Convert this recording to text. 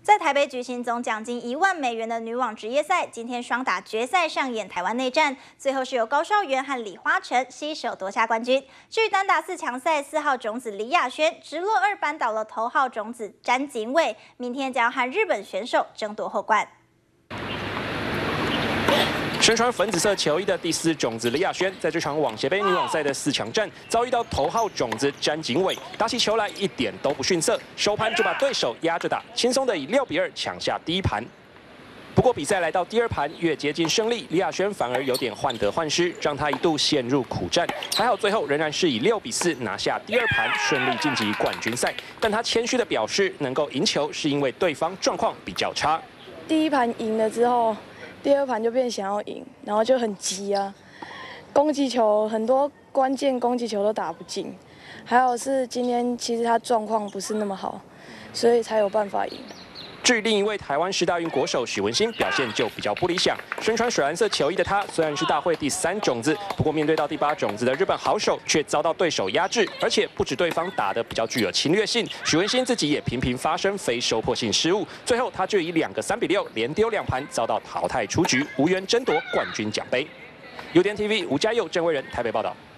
在台北举行总奖金1万美元的女网职业赛，今天双打决赛上演台湾内战，最后是由高绍元和李花晨携手夺下冠军。至于单打4强赛，4号种子李雅轩直落2扳倒了头号种子詹景伟，明天将和日本选手争夺后冠。 身穿粉紫色球衣的第4种子李雅轩，在这场网协杯女网赛的4强战，遭遇到头号种子詹景伟，打起球来一点都不逊色，首盘就把对手压着打，轻松的以6比2抢下第1盘。不过比赛来到第2盘，越接近胜利，李雅轩反而有点患得患失，让她一度陷入苦战。还好最后仍然是以6比4拿下第2盘，顺利晋级冠军赛。但她谦虚的表示，能够赢球是因为对方状况比较差。 第1盘赢了之后。 第2盘就变想要赢，然后就很急啊，攻击球很多关键攻击球都打不进，还有是今天其实他状况不是那么好，所以才有办法赢。 至于另一位台湾世大运国手许文欣表现就比较不理想，身穿水蓝色球衣的他虽然是大会第3种子，不过面对到第8种子的日本好手，却遭到对手压制，而且不止对方打得比较具有侵略性，许文欣自己也频频发生非收破性失误，最后他就以2个3比6连丢2盘，遭到淘汰出局，无缘争夺冠军奖杯。UDN TV 吴家佑、郑威仁台北报道。